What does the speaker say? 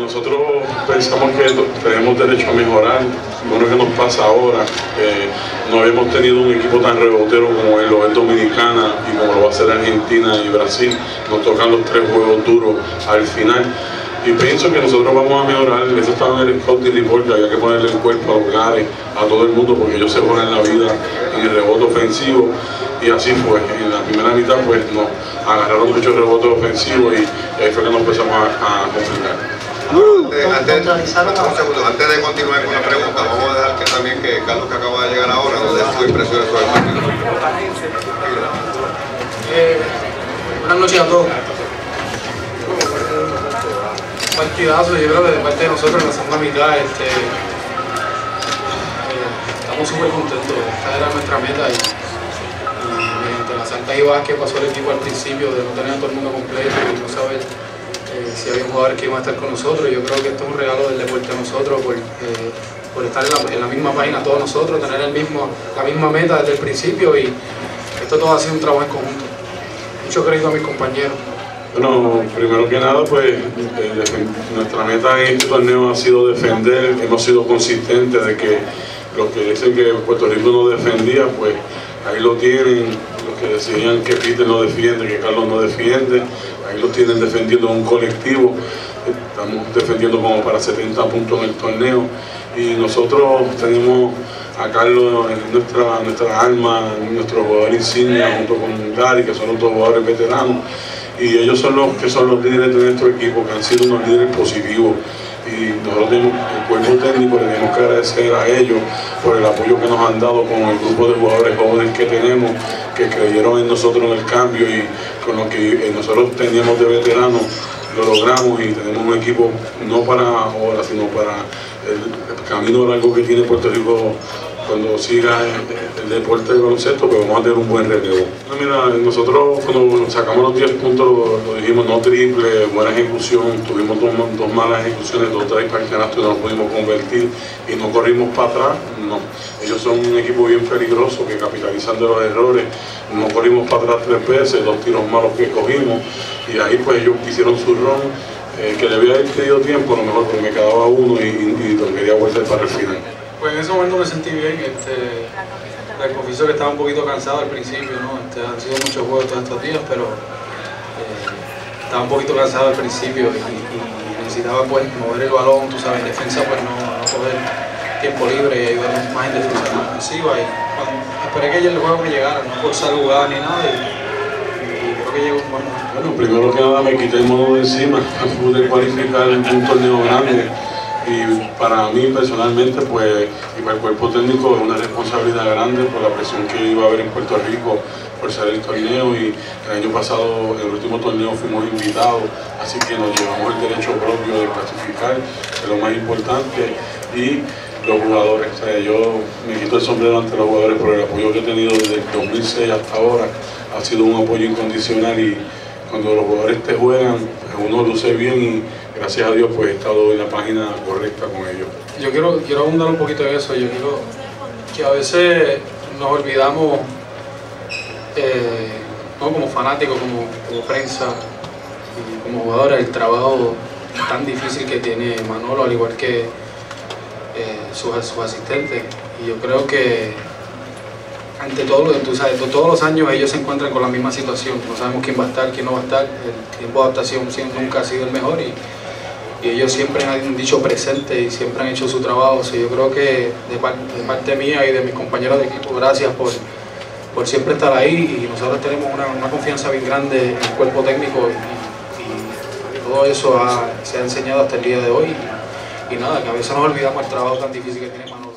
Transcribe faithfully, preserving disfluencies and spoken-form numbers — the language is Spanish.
nosotros pensamos que tenemos derecho a mejorar. Bueno, que nos pasa ahora, eh, no habíamos tenido un equipo tan rebotero como lo es Dominicana y como lo va a ser Argentina y Brasil. Nos tocan los tres juegos duros al final. Y pienso que nosotros vamos a mejorar. Eso estaba en el scouting report, que había que ponerle el cuerpo a los lares, a todo el mundo, porque ellos se ponen la vida en el rebote ofensivo. Y así fue. En la primera mitad pues nos agarraron muchos rebotes ofensivos y ahí fue que nos empezamos a, a complicar. Antes, antes, un segundo, antes de continuar con la pregunta, vamos a dejar que también que Carlos, que acaba de llegar ahora, nos dé sus impresiones sobre el partido. Eh, buenas noches a todos. Partidazo, yo creo que de parte de nosotros en la segunda mitad este, eh, estamos súper contentos. Esta era nuestra meta y, y mediante las altas y bajas que pasó el equipo al principio de no tener a todo el mundo completo y no saber eh, si había un jugador que iba a estar con nosotros, yo creo que esto es un regalo del deporte a nosotros por, eh, por estar en la, en la misma página todos nosotros, tener el mismo, la misma meta desde el principio y esto todo ha sido un trabajo en conjunto. Mucho crédito a mis compañeros. Bueno, primero que nada, pues eh, nuestra meta en este torneo ha sido defender. Hemos sido consistentes de que los que dicen que Puerto Rico no defendía, pues ahí lo tienen. Los que decían que Peter no defiende, que Carlos no defiende, ahí lo tienen defendiendo un colectivo. Estamos defendiendo como para setenta puntos en el torneo y nosotros tenemos a Carlos en nuestra, nuestra alma, nuestro jugador insignia junto con Gary, que son los dos jugadores veteranos. Y ellos son los que son los líderes de nuestro equipo, que han sido unos líderes positivos. Y nosotros tenemos el cuerpo técnico, le tenemos que agradecer a ellos por el apoyo que nos han dado con el grupo de jugadores jóvenes que tenemos, que creyeron en nosotros en el cambio y con lo que nosotros teníamos de veteranos, lo logramos y tenemos un equipo no para ahora, sino para el camino largo que tiene Puerto Rico cuando siga el, el deporte de baloncesto, pues vamos a tener un buen relevo. No, mira, nosotros cuando sacamos los diez puntos lo, lo dijimos, no triple, buena ejecución, tuvimos dos, dos malas ejecuciones, dos tres para el canasto y no nos pudimos convertir y no corrimos para atrás, no. Ellos son un equipo bien peligroso que capitalizan de los errores, no corrimos para atrás tres veces, dos tiros malos que cogimos y ahí pues ellos hicieron su ron, eh, que le había pedido tiempo, a lo mejor porque me quedaba uno y, y, y lo quería volver para el final. Pues en ese momento me sentí bien, este, les confieso que estaba un poquito cansado al principio, ¿no? Este, han sido muchos juegos todos estos días, pero eh, estaba un poquito cansado al principio y, y, y necesitaba pues mover el balón, tú sabes, en defensa pues no, no coger tiempo libre y ayudar más en defensa en ofensiva y cuando, esperé que el juego me llegara, no forzar jugadas ni nada y, y creo que llegó un buen momento. Bueno, primero que nada me quité el mono de encima, pude cualificar en un torneo grande. Y para mí personalmente, pues, y para el cuerpo técnico es una responsabilidad grande por la presión que iba a haber en Puerto Rico por ser el torneo y el año pasado, el último torneo fuimos invitados, así que nos llevamos el derecho propio de clasificar, que es lo más importante, y los jugadores, o sea, yo me quito el sombrero ante los jugadores por el apoyo que he tenido desde el dos mil seis hasta ahora, ha sido un apoyo incondicional y cuando los jugadores te juegan, pues uno luce bien y gracias a Dios pues he estado en la página correcta con ellos. Yo quiero, quiero abundar un poquito en eso, yo quiero que a veces nos olvidamos, eh, ¿no? Como fanáticos, como, como prensa y como jugadores, el trabajo tan difícil que tiene Manolo, al igual que eh, sus, sus asistentes. Y yo creo que ante todo, tú sabes, todos los años ellos se encuentran con la misma situación, no sabemos quién va a estar, quién no va a estar, el tiempo de adaptación nunca ha sido el mejor y, y ellos siempre han dicho presente y siempre han hecho su trabajo. O sea, yo creo que de parte, de parte mía y de mis compañeros de equipo, gracias por, por siempre estar ahí y nosotros tenemos una, una confianza bien grande en el cuerpo técnico y, y todo eso ha, se ha enseñado hasta el día de hoy y, y nada, que a veces nos olvidamos el trabajo tan difícil que tiene Manolo.